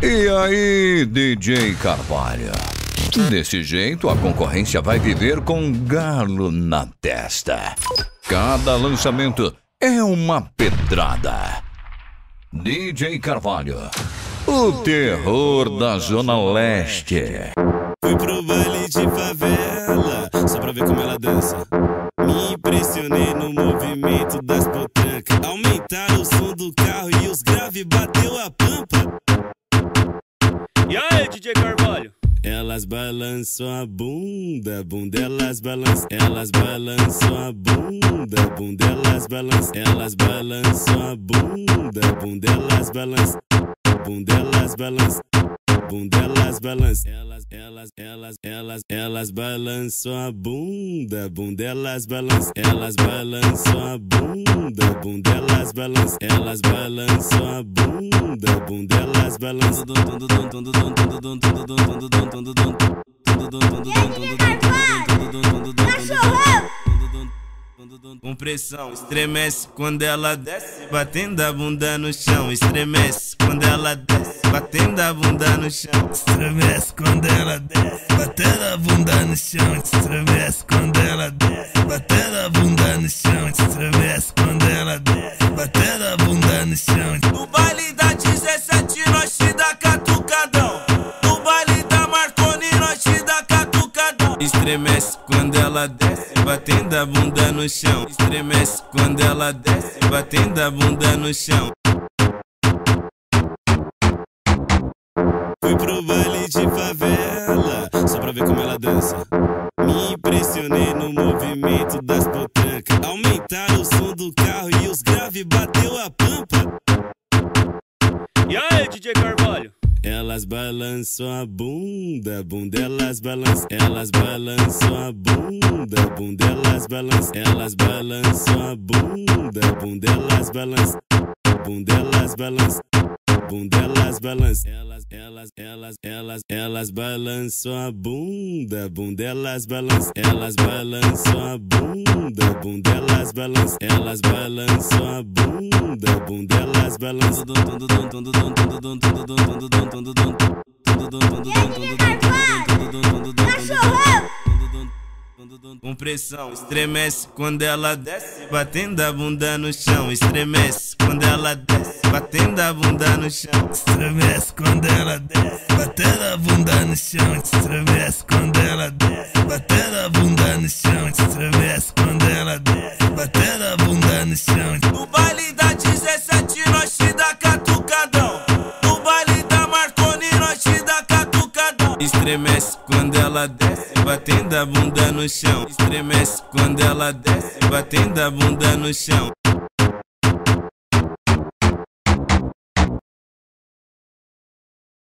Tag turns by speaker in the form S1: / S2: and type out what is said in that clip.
S1: E aí, DJ Carvalho? Desse jeito, a concorrência vai viver com galo na testa. Cada lançamento é uma pedrada. DJ Carvalho, o terror da Zona Leste.
S2: Fui pro baile de favela, só pra ver como ela dança. Me impressionei no movimento das potrancas. Aumentaram o som do carro e os graves bateu a pampa.
S3: E aí, DJ Carvalho?
S2: Elas balançam a bunda, bunda elas balançam. Elas balançam a bunda, bunda elas balançam. Elas balançam a bunda, bunda elas balançam. Bunda elas balançam. Bunda elas balançam. Elas balançam a bunda, bunda elas balançam. Elas balançam a bunda, bunda elas balançam. Elas balançam a bunda, bunda elas balançam. Com pressão, estremece quando ela desce, batendo a bunda no chão. Estremece quando ela desce, batendo a bunda no chão. Estremece quando ela desce, batendo a bunda no chão. Estremece quando ela desce, batendo a bunda no chão. Estremece quando ela desce, batendo a bunda no chão. No baile da 17 nós te dá catucadão. No baile da Marconi nós te dá catucadão. Estremece quando ela desce, batendo a bunda no chão. Estremece quando ela desce, batendo a bunda no chão. Fui pro baile de favela, só pra ver como ela dança. Me impressionei no movimento das potrancas. Aumentaram o som do carro e os graves bateu a pampa.
S3: E aí, DJ Carvalho?
S2: Elas balançam a bunda, bunda elas balançam. Elas balançam a bunda, bunda elas balançam. Elas balançam a bunda, bunda elas balançam. Bunda elas balançam. Bunda elas balançam. Elas balançam a bunda, bunda elas balançam. Elas balançam a bunda, bunda elas balançam. Elas balançam a bunda, bunda elas balançam. Com pressão, estremece quando ela desce, batendo a bunda no chão. Estremece quando ela desce, batendo a bunda no chão. Estremece quando ela desce, batendo a bunda no chão. Estremece quando ela desce, batendo a bunda no chão. Estremece quando ela desce, batendo a bunda no chão. No baile da 17 nós te dá catucadão. No baile da Marconi nós te dá catucadão. Estremece quando ela desce, batendo a bunda no chão. Estremece quando ela desce, batendo a bunda no chão.